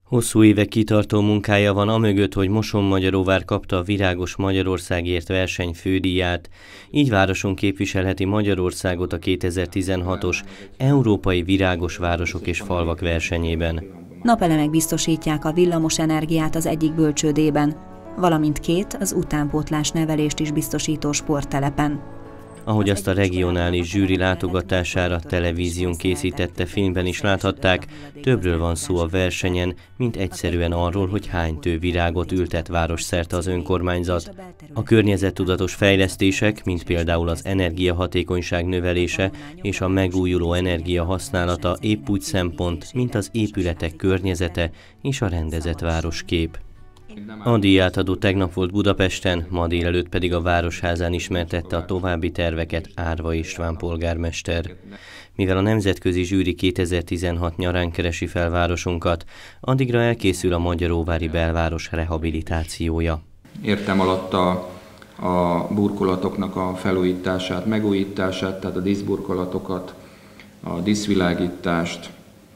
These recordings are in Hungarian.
Hosszú évek kitartó munkája van amögött, hogy Mosonmagyaróvár kapta a Virágos Magyarországért verseny fődíját, így városunk képviselheti Magyarországot a 2016-os Európai Virágos Városok és Falvak versenyében. Napelemek biztosítják a villamos energiát az egyik bölcsődében, valamint 2 az utánpótlás nevelést is biztosító sporttelepen. Ahogy azt a regionális zsűri látogatására televízión készítette filmben is láthatták, többről van szó a versenyen, mint egyszerűen arról, hogy hány virágot ültet városszerte az önkormányzat. A környezettudatos fejlesztések, mint például az energiahatékonyság növelése és a megújuló energia használata épp úgy szempont, mint az épületek környezete és a rendezett városkép. A díjátadó tegnap volt Budapesten, ma délelőtt pedig a Városházán ismertette a további terveket Árva István polgármester. Mivel a nemzetközi zsűri 2016 nyarán keresi fel városunkat, addigra elkészül a magyaróvári belváros rehabilitációja. Értem alatta a burkolatoknak a felújítását, megújítását, tehát a díszburkolatokat, a díszvilágítást,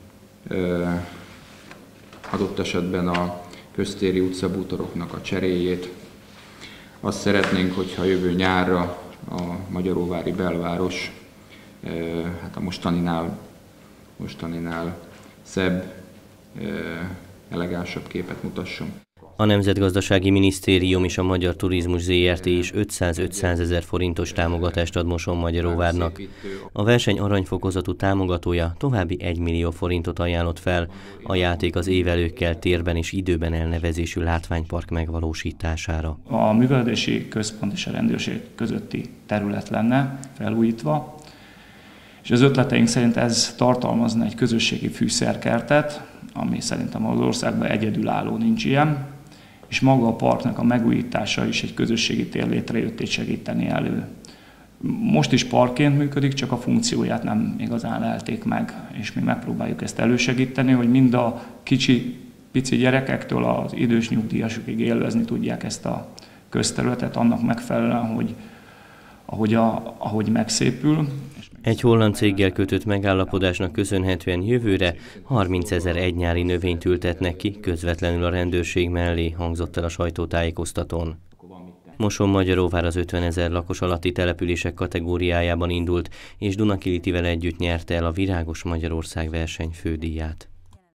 adott esetben a köztéri utcabútoroknak a cseréjét. Azt szeretnénk, hogyha jövő nyárra a magyaróvári belváros hát a mostaninál szebb, elegánsabb képet mutasson. A Nemzetgazdasági Minisztérium és a Magyar Turizmus Zrt. Is 500 000 forintos támogatást ad Mosonmagyaróvárnak. A verseny aranyfokozatú támogatója további 1 millió forintot ajánlott fel a játék az évelőkkel térben és időben elnevezésű látványpark megvalósítására. A művelődési központ és a rendőrség közötti terület lenne felújítva, és az ötleteink szerint ez tartalmazna egy közösségi fűszerkertet, ami szerintem az országban egyedülálló, nincs ilyen, és maga a parknak a megújítása is egy közösségi tér létrejöttét segíteni elő. Most is parkként működik, csak a funkcióját nem igazán lelték meg, és mi megpróbáljuk ezt elősegíteni, hogy mind a pici gyerekektől az idős nyugdíjasokig élvezni tudják ezt a közterületet, annak megfelelően, ahogy megszépül. Egy holland céggel kötött megállapodásnak köszönhetően jövőre 30 000 egynyári növényt ültetnek ki közvetlenül a rendőrség mellé, hangzott el a sajtótájékoztatón. Mosonmagyaróvár az 50 000 lakos alatti települések kategóriájában indult, és Dunakilitivel együtt nyerte el a Virágos Magyarország verseny fődíját.